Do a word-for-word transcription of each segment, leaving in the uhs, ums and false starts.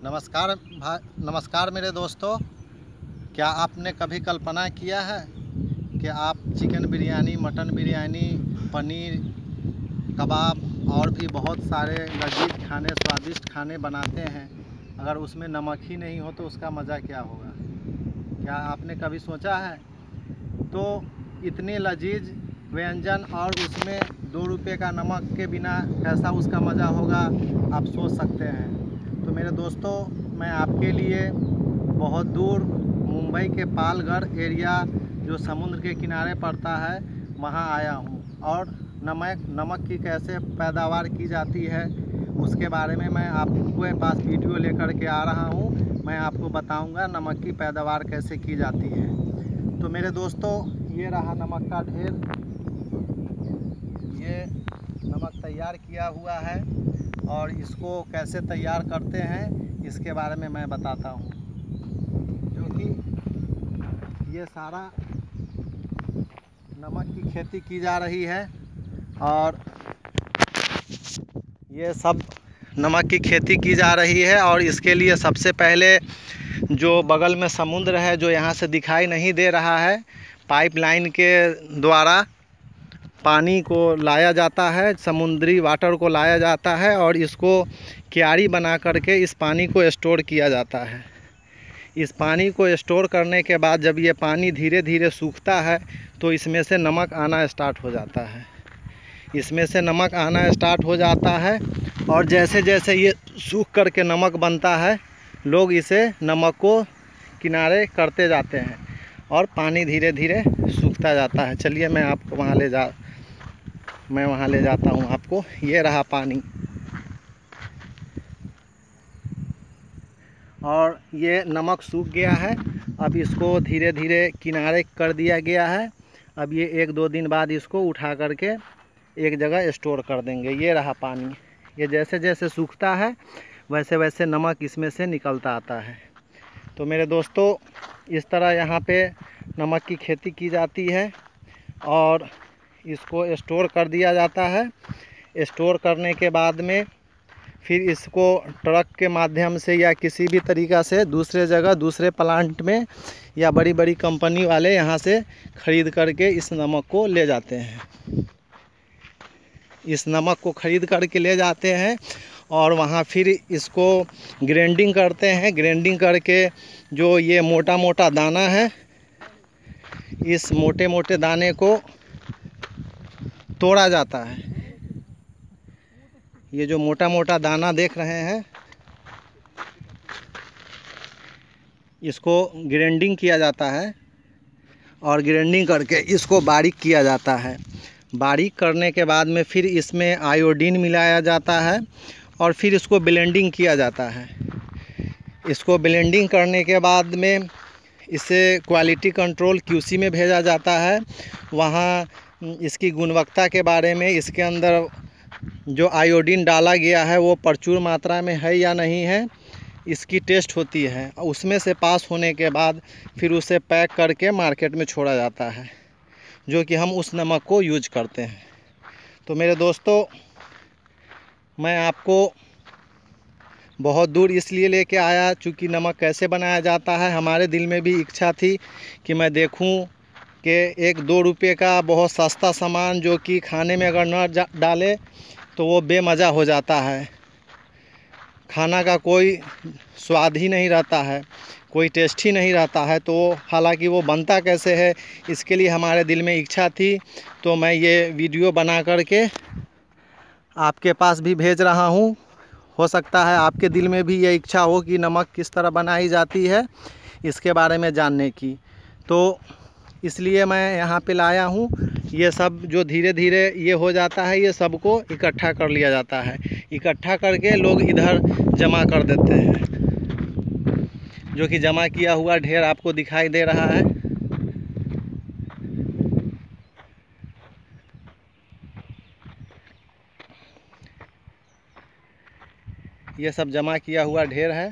नमस्कार भा नमस्कार मेरे दोस्तों। क्या आपने कभी कल्पना किया है कि आप chicken biryani, mutton biryani, paneer kebab और भी बहुत सारे लजीज खाने, स्वादिष्ट खाने बनाते हैं, अगर उसमें नमक ही नहीं हो तो उसका मज़ा क्या होगा? क्या आपने कभी सोचा है? तो इतने लजीज व्यंजन और उसमें दो रुपये का नमक के बिना कैसा उसका मज़ा होगा, आप सोच सकते हैं। तो मेरे दोस्तों, मैं आपके लिए बहुत दूर मुंबई के पालघर एरिया जो समुद्र के किनारे पड़ता है, वहाँ आया हूँ और नमक नमक की कैसे पैदावार की जाती है उसके बारे में मैं आपके पास वीडियो लेकर के आ रहा हूँ। मैं आपको बताऊँगा नमक की पैदावार कैसे की जाती है। तो मेरे दोस्तों, ये रहा नमक का ढेर। ये नमक तैयार किया हुआ है और इसको कैसे तैयार करते हैं इसके बारे में मैं बताता हूँ। जो कि ये सारा नमक की खेती की जा रही है और ये सब नमक की खेती की जा रही है और इसके लिए सबसे पहले जो बगल में समुद्र है, जो यहाँ से दिखाई नहीं दे रहा है, पाइपलाइन के द्वारा पानी को लाया जाता है, समुद्री वाटर को लाया जाता है और इसको क्यारी बना करके इस पानी को स्टोर किया जाता है। इस पानी को स्टोर करने के बाद जब ये पानी धीरे धीरे सूखता है तो इसमें से नमक आना स्टार्ट हो जाता है। इसमें से नमक आना स्टार्ट हो जाता है और जैसे जैसे ये सूख करके नमक बनता है, लोग इसे नमक को किनारे करते जाते हैं और पानी धीरे धीरे सूखता जाता है। चलिए मैं आपको वहाँ ले जा मैं वहाँ ले जाता हूँ आपको। ये रहा पानी और ये नमक सूख गया है। अब इसको धीरे धीरे किनारे कर दिया गया है। अब ये एक दो दिन बाद इसको उठा करके एक जगह स्टोर कर देंगे। ये रहा पानी। ये जैसे जैसे सूखता है वैसे वैसे नमक इसमें से निकलता आता है। तो मेरे दोस्तों, इस तरह यहाँ पे नमक की खेती की जाती है और इसको स्टोर कर दिया जाता है। स्टोर करने के बाद में फिर इसको ट्रक के माध्यम से या किसी भी तरीक़ा से दूसरे जगह, दूसरे प्लांट में या बड़ी बड़ी कंपनी वाले यहाँ से ख़रीद करके इस नमक को ले जाते हैं। इस नमक को ख़रीद करके ले जाते हैं और वहाँ फिर इसको ग्राइंडिंग करते हैं। ग्राइंडिंग करके जो ये मोटा मोटा दाना है, इस मोटे मोटे दाने को तोड़ा जाता है। ये जो मोटा मोटा दाना देख रहे हैं, इसको ग्राइंडिंग किया जाता है और ग्राइंडिंग करके इसको बारीक किया जाता है। बारीक करने के बाद में फिर इसमें आयोडीन मिलाया जाता है और फिर इसको ब्लेंडिंग किया जाता है। इसको ब्लेंडिंग करने के बाद में इसे क्वालिटी कंट्रोल क्यूसी में भेजा जाता है। वहाँ इसकी गुणवत्ता के बारे में, इसके अंदर जो आयोडीन डाला गया है वो प्रचुर मात्रा में है या नहीं है, इसकी टेस्ट होती है। उसमें से पास होने के बाद फिर उसे पैक करके मार्केट में छोड़ा जाता है, जो कि हम उस नमक को यूज करते हैं। तो मेरे दोस्तों, मैं आपको बहुत दूर इसलिए लेके आया चूँकि नमक कैसे बनाया जाता है, हमारे दिल में भी इच्छा थी कि मैं देखूं कि एक दो रुपये का बहुत सस्ता सामान जो कि खाने में अगर न डाले तो वो बेमज़ा हो जाता है। खाना का कोई स्वाद ही नहीं रहता है, कोई टेस्ट ही नहीं रहता है। तो हालांकि वो बनता कैसे है, इसके लिए हमारे दिल में इच्छा थी। तो मैं ये वीडियो बना करके आपके पास भी भेज रहा हूँ। हो सकता है आपके दिल में भी ये इच्छा हो कि नमक किस तरह बनाई जाती है इसके बारे में जानने की। तो इसलिए मैं यहाँ पे लाया हूँ। ये सब जो धीरे धीरे ये हो जाता है, ये सबको इकट्ठा कर लिया जाता है। इकट्ठा करके लोग इधर जमा कर देते हैं। जो कि जमा किया हुआ ढेर आपको दिखाई दे रहा है। ये सब जमा किया हुआ ढेर है।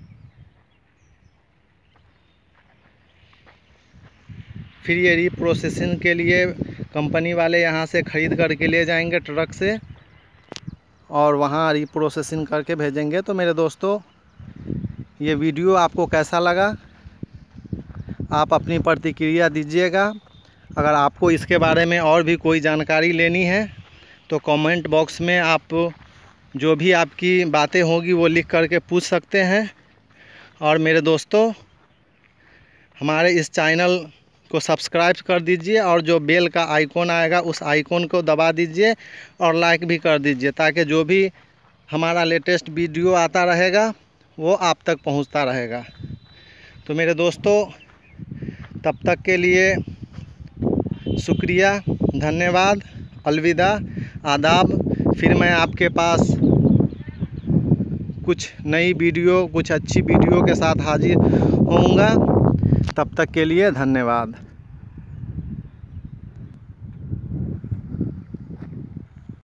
फिर ये रीप्रोसेसिंग के लिए कंपनी वाले यहाँ से ख़रीद करके ले जाएंगे ट्रक से और वहाँ रीप्रोसेसिंग करके भेजेंगे। तो मेरे दोस्तों, ये वीडियो आपको कैसा लगा आप अपनी प्रतिक्रिया दीजिएगा। अगर आपको इसके बारे में और भी कोई जानकारी लेनी है तो कमेंट बॉक्स में आप जो भी आपकी बातें होगी वो लिख करके पूछ सकते हैं। और मेरे दोस्तों, हमारे इस चैनल को सब्सक्राइब कर दीजिए और जो बेल का आइकॉन आएगा उस आइकॉन को दबा दीजिए और लाइक भी कर दीजिए, ताकि जो भी हमारा लेटेस्ट वीडियो आता रहेगा वो आप तक पहुंचता रहेगा। तो मेरे दोस्तों, तब तक के लिए शुक्रिया, धन्यवाद, अलविदा, आदाब। फिर मैं आपके पास कुछ नई वीडियो, कुछ अच्छी वीडियो के साथ हाजिर होऊंगा। तब तक के लिए धन्यवाद।